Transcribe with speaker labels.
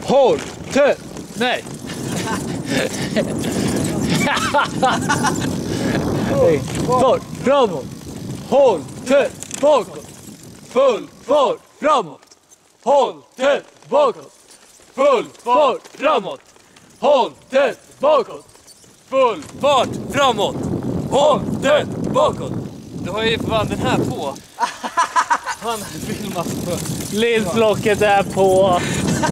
Speaker 1: Håll tätt. Nej. Fart framåt. Håll tätt bakåt. Full fart framåt. Håll tätt bakåt. Full fart framåt. Håll tätt bakåt. Full fart framåt. Håll tätt bakåt.
Speaker 2: Du har ju fan den här på. Han filmat på.
Speaker 1: Linslocket är på.